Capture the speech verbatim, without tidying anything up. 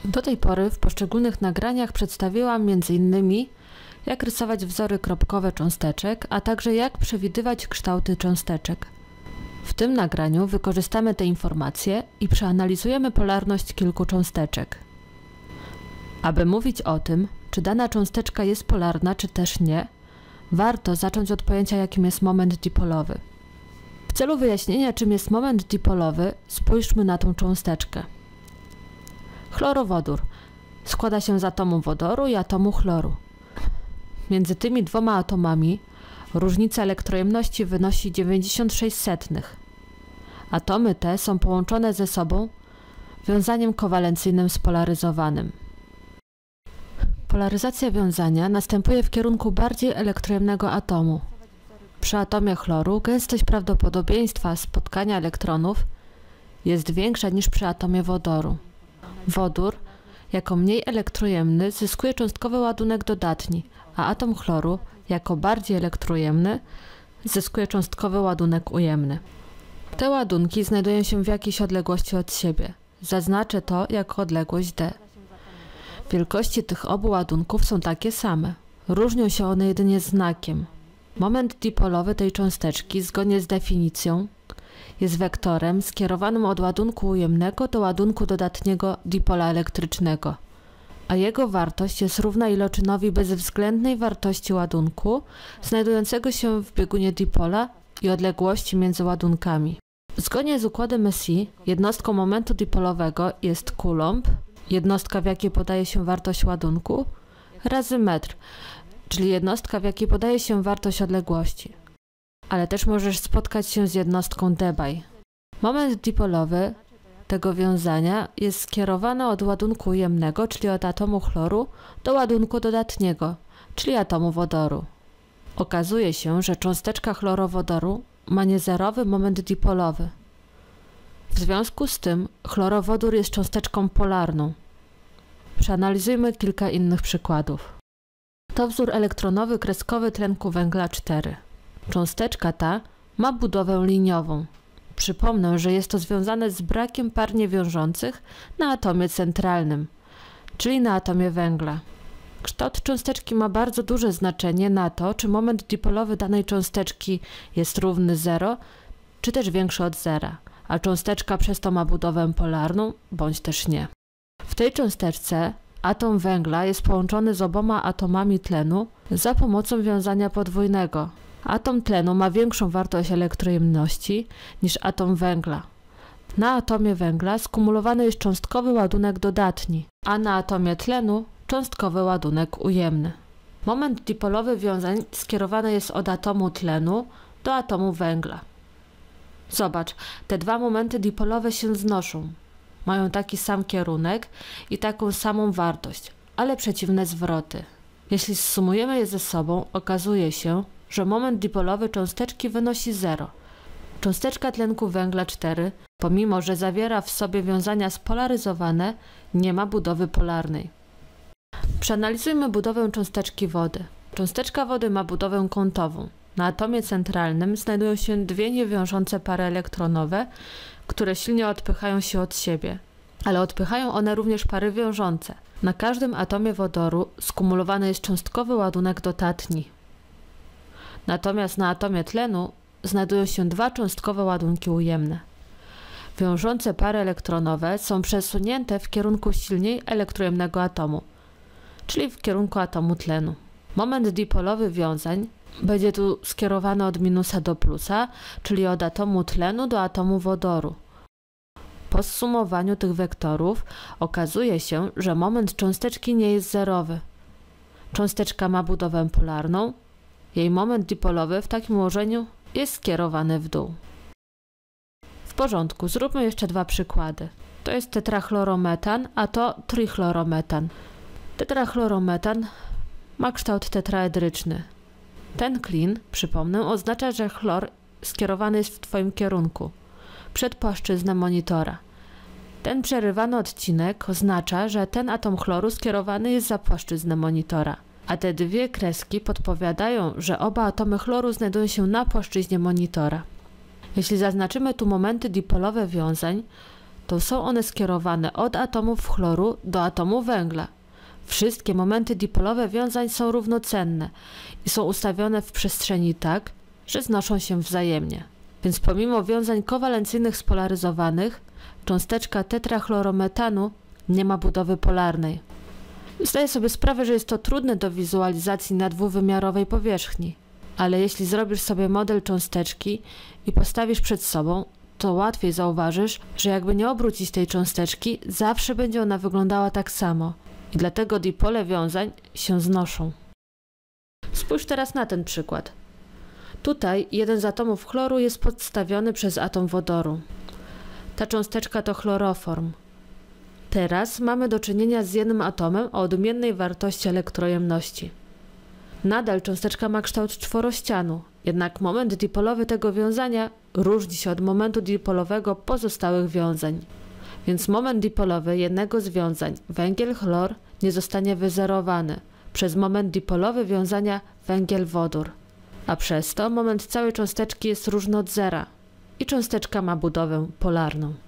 Do tej pory w poszczególnych nagraniach przedstawiłam między innymi jak rysować wzory kropkowe cząsteczek, a także jak przewidywać kształty cząsteczek. W tym nagraniu wykorzystamy te informacje i przeanalizujemy polarność kilku cząsteczek. Aby mówić o tym, czy dana cząsteczka jest polarna, czy też nie, warto zacząć od pojęcia, jakim jest moment dipolowy. W celu wyjaśnienia, czym jest moment dipolowy, spójrzmy na tą cząsteczkę. Chlorowodór składa się z atomu wodoru i atomu chloru. Między tymi dwoma atomami różnica elektrojemności wynosi dziewięćdziesiąt sześć setnych. Atomy te są połączone ze sobą wiązaniem kowalencyjnym spolaryzowanym. Polaryzacja wiązania następuje w kierunku bardziej elektrojemnego atomu. Przy atomie chloru gęstość prawdopodobieństwa spotkania elektronów jest większa niż przy atomie wodoru. Wodór, jako mniej elektrojemny, zyskuje cząstkowy ładunek dodatni, a atom chloru, jako bardziej elektrojemny, zyskuje cząstkowy ładunek ujemny. Te ładunki znajdują się w jakiejś odległości od siebie. Zaznaczę to jako odległość d. Wielkości tych obu ładunków są takie same. Różnią się one jedynie znakiem. Moment dipolowy tej cząsteczki, zgodnie z definicją, jest wektorem skierowanym od ładunku ujemnego do ładunku dodatniego dipola elektrycznego, a jego wartość jest równa iloczynowi bezwzględnej wartości ładunku znajdującego się w biegunie dipola i odległości między ładunkami. Zgodnie z układem S I jednostką momentu dipolowego jest coulomb, jednostka, w jakiej podaje się wartość ładunku, razy metr, czyli jednostka, w jakiej podaje się wartość odległości. Ale też możesz spotkać się z jednostką debye. Moment dipolowy tego wiązania jest skierowany od ładunku ujemnego, czyli od atomu chloru, do ładunku dodatniego, czyli atomu wodoru. Okazuje się, że cząsteczka chlorowodoru ma niezerowy moment dipolowy. W związku z tym chlorowodór jest cząsteczką polarną. Przeanalizujmy kilka innych przykładów. To wzór elektronowy kreskowy tlenku węgla cztery. Cząsteczka ta ma budowę liniową. Przypomnę, że jest to związane z brakiem par niewiążących na atomie centralnym, czyli na atomie węgla. Kształt cząsteczki ma bardzo duże znaczenie na to, czy moment dipolowy danej cząsteczki jest równy zero, czy też większy od zera, a cząsteczka przez to ma budowę polarną, bądź też nie. W tej cząsteczce atom węgla jest połączony z oboma atomami tlenu za pomocą wiązania podwójnego. Atom tlenu ma większą wartość elektrojemności niż atom węgla. Na atomie węgla skumulowany jest cząstkowy ładunek dodatni, a na atomie tlenu cząstkowy ładunek ujemny. Moment dipolowy wiązań skierowany jest od atomu tlenu do atomu węgla. Zobacz, te dwa momenty dipolowe się znoszą. Mają taki sam kierunek i taką samą wartość, ale przeciwne zwroty. Jeśli zsumujemy je ze sobą, okazuje się, że moment dipolowy cząsteczki wynosi zero. Cząsteczka tlenku węgla cztery, pomimo że zawiera w sobie wiązania spolaryzowane, nie ma budowy polarnej. Przeanalizujmy budowę cząsteczki wody. Cząsteczka wody ma budowę kątową. Na atomie centralnym znajdują się dwie niewiążące pary elektronowe, które silnie odpychają się od siebie, ale odpychają one również pary wiążące. Na każdym atomie wodoru skumulowany jest cząstkowy ładunek dodatni. Natomiast na atomie tlenu znajdują się dwa cząstkowe ładunki ujemne. Wiążące pary elektronowe są przesunięte w kierunku silniej elektrojemnego atomu, czyli w kierunku atomu tlenu. Moment dipolowy wiązań będzie tu skierowany od minusa do plusa, czyli od atomu tlenu do atomu wodoru. Po zsumowaniu tych wektorów okazuje się, że moment cząsteczki nie jest zerowy. Cząsteczka ma budowę polarną, jej moment dipolowy w takim ułożeniu jest skierowany w dół. W porządku, zróbmy jeszcze dwa przykłady. To jest tetrachlorometan, a to trichlorometan. Tetrachlorometan ma kształt tetraedryczny. Ten klin, przypomnę, oznacza, że chlor skierowany jest w Twoim kierunku, przed płaszczyznę monitora. Ten przerywany odcinek oznacza, że ten atom chloru skierowany jest za płaszczyznę monitora, a te dwie kreski podpowiadają, że oba atomy chloru znajdują się na płaszczyźnie monitora. Jeśli zaznaczymy tu momenty dipolowe wiązań, to są one skierowane od atomów chloru do atomu węgla. Wszystkie momenty dipolowe wiązań są równocenne i są ustawione w przestrzeni tak, że znoszą się wzajemnie. Więc pomimo wiązań kowalencyjnych spolaryzowanych, cząsteczka tetrachlorometanu nie ma budowy polarnej. Zdaję sobie sprawę, że jest to trudne do wizualizacji na dwuwymiarowej powierzchni, ale jeśli zrobisz sobie model cząsteczki i postawisz przed sobą, to łatwiej zauważysz, że jakby nie obrócić tej cząsteczki, zawsze będzie ona wyglądała tak samo i dlatego dipole wiązań się znoszą. Spójrz teraz na ten przykład. Tutaj jeden z atomów chloru jest podstawiony przez atom wodoru. Ta cząsteczka to chloroform. Teraz mamy do czynienia z jednym atomem o odmiennej wartości elektrojemności. Nadal cząsteczka ma kształt czworościanu, jednak moment dipolowy tego wiązania różni się od momentu dipolowego pozostałych wiązań. Więc moment dipolowy jednego z wiązań węgiel-chlor nie zostanie wyzerowany przez moment dipolowy wiązania węgiel-wodór, a przez to moment całej cząsteczki jest różny od zera i cząsteczka ma budowę polarną.